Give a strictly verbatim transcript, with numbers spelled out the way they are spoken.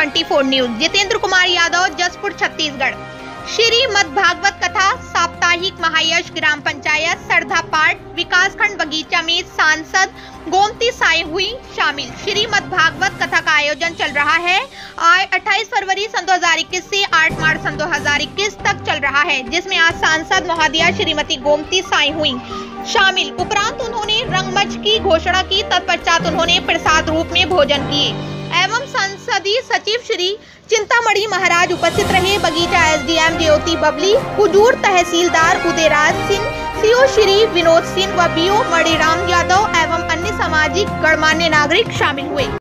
चौबीस न्यूज। जितेंद्र कुमार यादव, जसपुर, छत्तीसगढ़। श्रीमद् भागवत कथा साप्ताहिक महायश ग्राम पंचायत सरधा पाठ विकासखंड बगीचा में सांसद गोमती साई हुई शामिल। श्रीमद् भागवत कथा का आयोजन चल रहा है अट्ठाईस फरवरी सन दो हजार इक्कीस से आठ मार्च सन दो हजार इक्कीस तक चल रहा है, जिसमें आज सांसद महोदया श्रीमती गोमती साई हुई शामिल। उपरांत उन्होंने रंगमंच की घोषणा की। तत्पश्चात उन्होंने प्रसाद रूप में भोजन किए एवं संसदीय सचिव श्री चिंतामणि महाराज उपस्थित रहे। बगीचा एसडीएम ज्योति बबली, हुजूर तहसीलदार उदयराज सिंह, सीओ श्री विनोद सिंह व बीओ मणिराम यादव एवं अन्य सामाजिक गणमान्य नागरिक शामिल हुए।